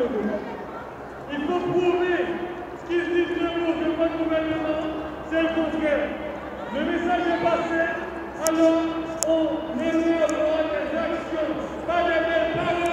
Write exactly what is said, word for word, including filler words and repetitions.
Il faut prouver ce qu'ils disent de nous que votre gouvernement, c'est le contraire. Le message est passé, alors on émet des actions, pas des belles paroles.